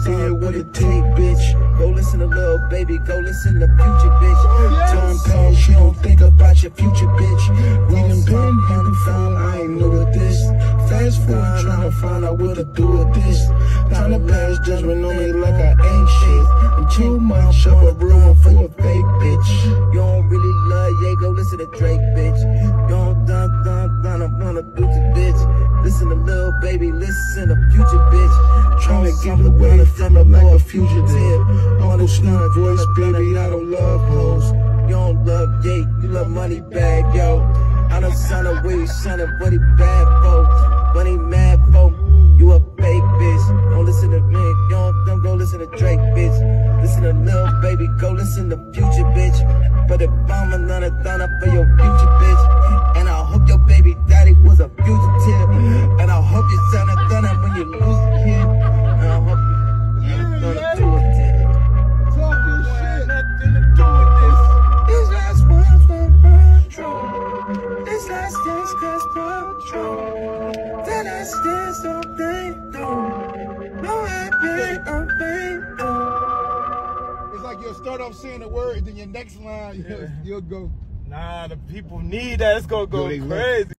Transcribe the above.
understand what it take, bitch. Go listen to Lil Baby, go listen to Future, bitch. Time comes, she don't think about your future, bitch. We done been here and found, I ain't new to this. Fast forward, tryna find out what to do with this. Tryna pass judgment on me like I ain't shit. And too much of a room for your fake, bitch. You don't really love Ye, go listen to Drake, bitch. You don't I wanna do this, bitch. Listen to Lil Baby, listen to Future, bitch. Tryna get away from the like a fugitive. Uncle Snoop voice, baby, I don't love hoes. You don't love Ye, you love money bag, yo. I done signed away, shining, what he bad for, what he mad for. You a fake bitch. Don't listen to me, you don't go listen to Drake, bitch. Listen to Lil Baby, go listen to Future, bitch. But if I'm another donor for your future, bitch. And I hope your baby daddy was a fugitive. And I hope you sound a gunner when you lose a kid. And I hope you gonna do it, dude. Talking shit. Nothing to do with this. These last words for control. This last dance cause control. Then I stand so thing, no happy, I'm It's like you'll start off saying a word, and then your next line, you'll go. Nah, the people need that. It's gonna go crazy.